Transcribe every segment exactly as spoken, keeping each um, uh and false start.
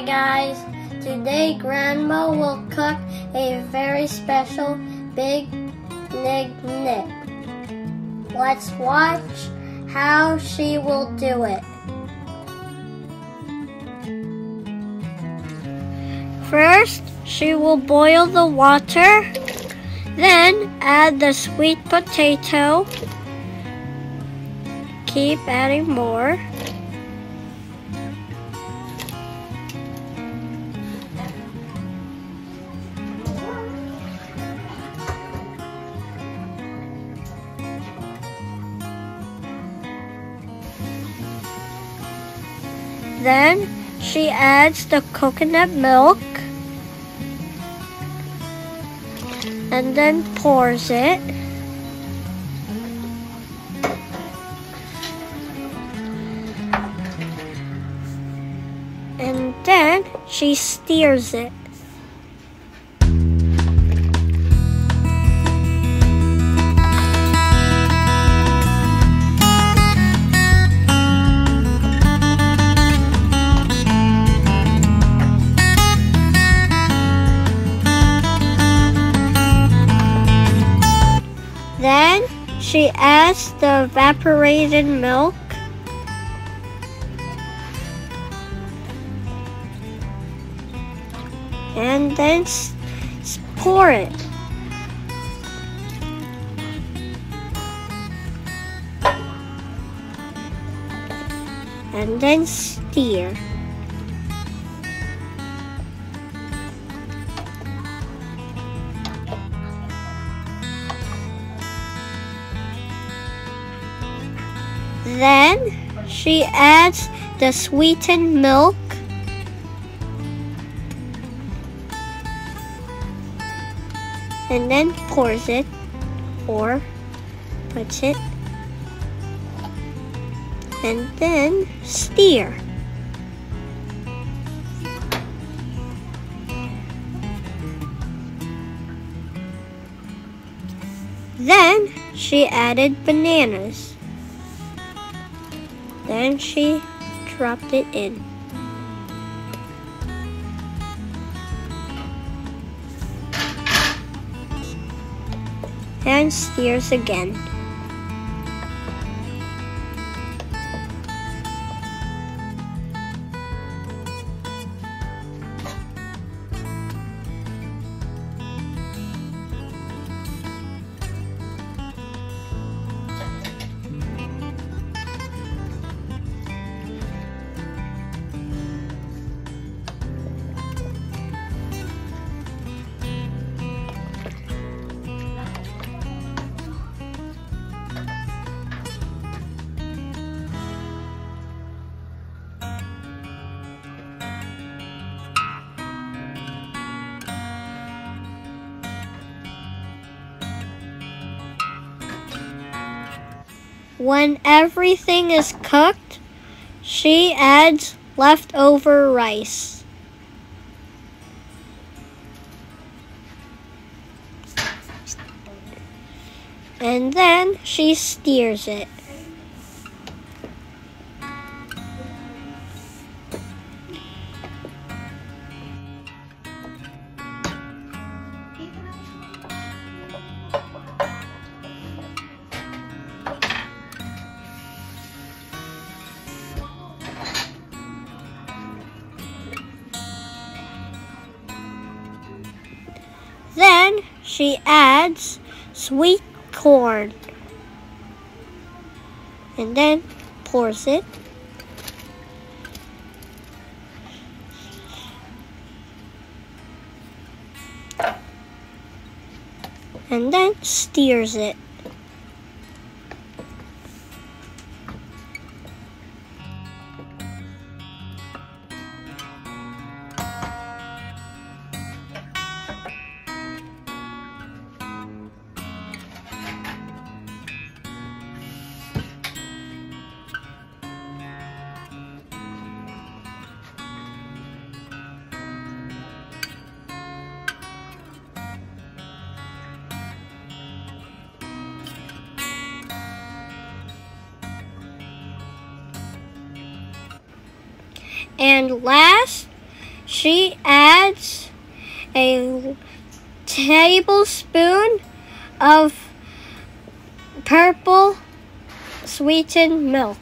Hi guys, today Grandma will cook a very special Binignit. Let's watch how she will do it. First, she will boil the water, then add the sweet potato. Keep adding more. Then she adds the coconut milk and then pours it. And then she stirs it. Then she adds the evaporated milk and then pour it. And then stir. Then she adds the sweetened milk and then pours it or puts it and then stir. Then she added bananas. Then she dropped it in. And stirs again. When everything is cooked, she adds leftover rice. And then she stirs it. Then she adds sweet corn and then pours it. And then stirs it. And last, she adds a tablespoon of purple sweetened milk.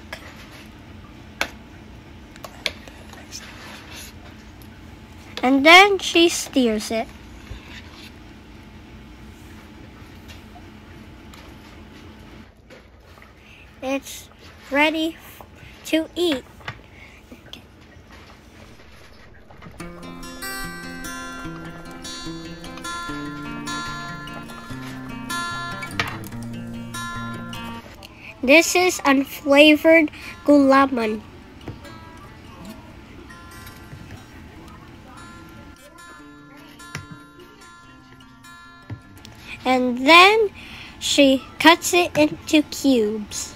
And then she stirs it. It's ready to eat. This is unflavored gulaman. And then she cuts it into cubes.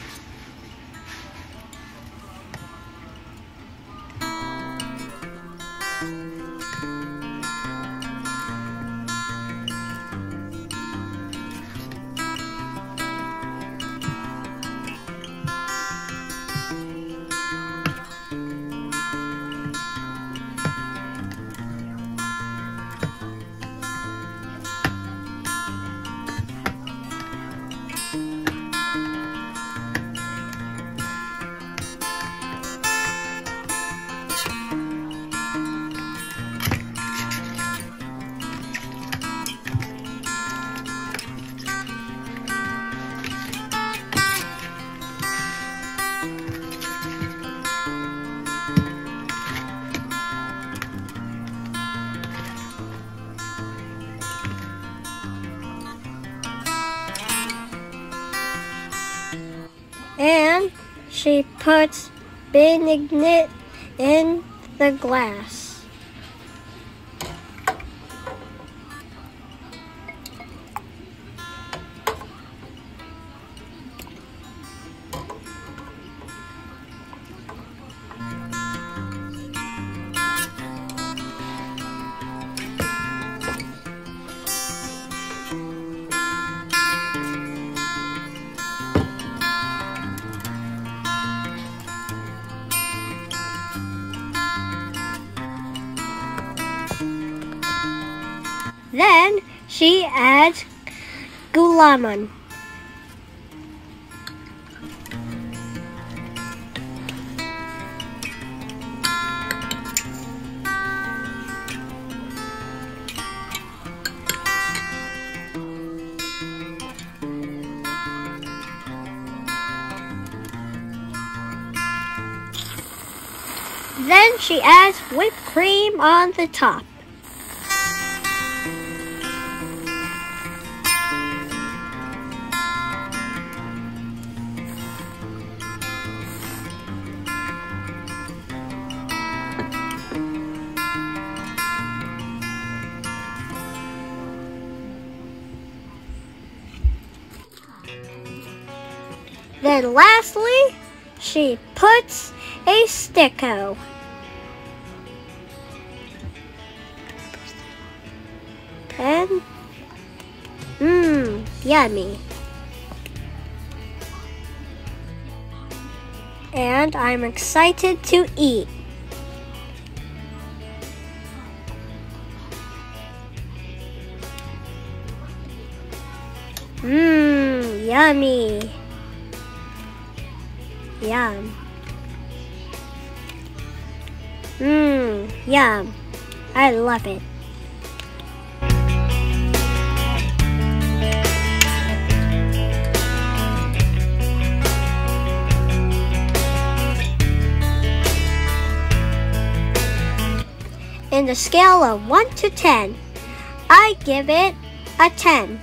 And she puts Binignit in the glass. Then she adds gulaman. Then she adds whipped cream on the top. Then lastly, she puts a sticko. And, mmm, yummy. And I'm excited to eat. Mmm, yummy. Yum. Mmm, yum. I love it. In the scale of one to ten, I give it a ten.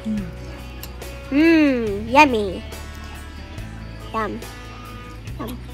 Mmm, yummy. Yum. Yum.